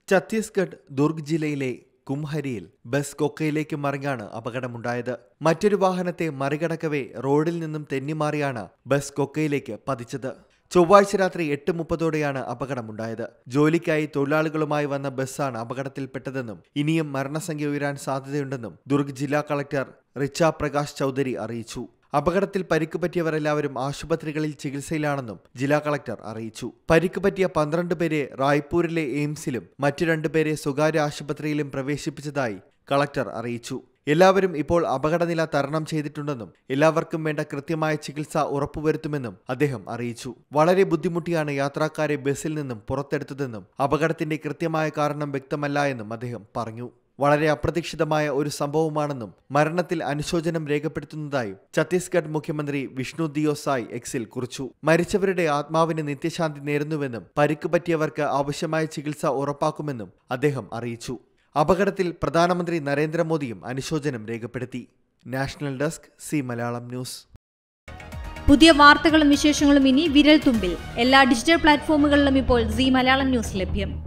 ഛത്തീസ്ഗഡ് ദുർഗ് ജില്ലയിലെ കുംഹരിയിൽ ബസ് കൊക്കയിലേക്ക് മറിഞ്ഞാണ് അപകടമുണ്ടായത്. മറ്റൊരു വാഹനത്തെ മറികടക്കവേ റോഡിൽ നിന്നും തെന്നിമാറിയാണ് ബസ് കൊക്കയിലേക്ക് പതിച്ചത്. ചൊവ്വാഴ്ച രാത്രി 8:30ഓടെയാണ് അപകടമുണ്ടായത്. ജോലിക്കായി തൊഴിലാളികളുമായി വന്ന ബസ്സാണ് അപകടത്തിൽപ്പെട്ടതെന്നും ഇനിയും മരണസംഖ്യ ഉയരാൻ സാധ്യതയുണ്ടെന്നും ദുർഗ് ജില്ലാ കളക്ടർ റിച്ച പ്രകാശ് ചൌധരി അറിയിച്ചു. അപകടത്തിൽ പരിക്കുപറ്റിയവർ എല്ലാവരും ആശുപത്രികളിൽ ചികിത്സയിലാണെന്നും ജില്ലാ കളക്ടർ അറിയിച്ചു. പരിക്കുപറ്റിയ 12 പേരെ റായ്പൂരിലെ എയിംസിലും മറ്റു 2 പേരെ സ്വകാര്യ ആശുപത്രിയിലും പ്രവേശിപ്പിച്ചതായി കളക്ടർ അറിയിച്ചു. എല്ലാവരും ഇപ്പോൾ അപകടനില തരണം ചെയ്തിട്ടുണ്ടെന്നും എല്ലാവർക്കും വേണ്ട കൃത്യമായ ചികിത്സ ഉറപ്പുവരുത്തുമെന്നും അദ്ദേഹം അറിയിച്ചു. വളരെ ബുദ്ധിമുട്ടിയാണ് യാത്രക്കാരെ ബസ്സിൽ നിന്നും പുറത്തെടുത്തതെന്നും അപകടത്തിന്റെ കൃത്യമായ കാരണം വ്യക്തമല്ല എന്നും അദ്ദേഹം പറഞ്ഞു. വളരെ അപ്രതീക്ഷിതമായ ഒരു സംഭവമാണെന്നും മരണത്തിൽ അനുശോചനം രേഖപ്പെടുത്തുന്നതായും ഛത്തീസ്ഗഡ് മുഖ്യമന്ത്രി വിഷ്ണു ദിയോ സായ് എക്സിൽ കുറിച്ചു. മരിച്ചവരുടെ ആത്മാവിന് നിത്യശാന്തി നേരുന്നുവെന്നും പരിക്കുപറ്റിയവർക്ക് ആവശ്യമായ ചികിത്സ ഉറപ്പാക്കുമെന്നും അദ്ദേഹം അറിയിച്ചു. അപകടത്തിൽ പ്രധാനമന്ത്രി നരേന്ദ്രമോദിയും അനുശോചനം രേഖപ്പെടുത്തി. National desk C Malayalam news. പുതിയ വാർത്തകളും വിശേഷങ്ങളും ഇനി വിരൽ തുമ്പിൽ. എല്ലാ ഡിജിറ്റൽ പ്ലാറ്റ്ഫോമുകളിലും ഇപ്പോൾ സി മലയാളം ന്യൂസ് ലഭ്യം.